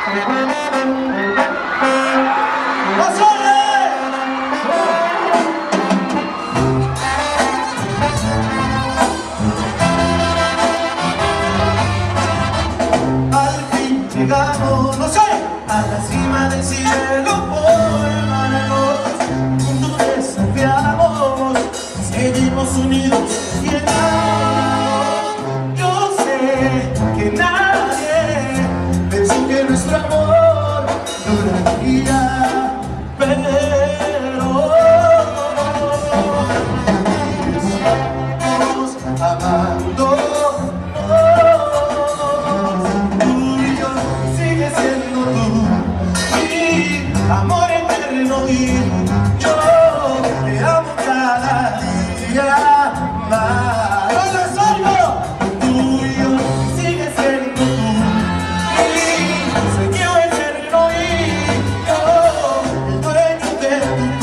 Llegamos, no sé, a la cima del cielo por manos, juntos desafiamos, seguimos unidos y enamorados. Yo sé que nadie pensó que nuestro amor duraría, pero estamos amando. Amor eterno y yo te amo cada día más. ¿Dónde soy yo? Tuyo sigue siendo tú. Y sueño eterno y yo el dueño de tu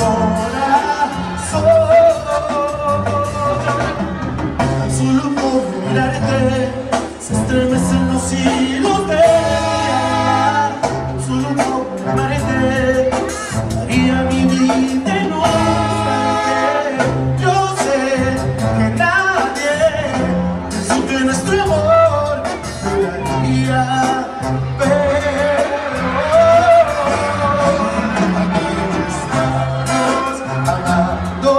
corazón. Tan solo por mirarte se estremecen los hilos de mi alma. Tan solo por amarte daría mi vida en un instante. Yo sé que nadie pensó que nuestro amor duraría, pero estamos amando.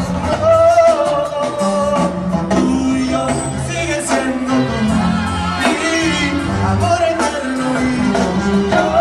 Tú y yo sigue siendo tú, mi amor eterno y yo.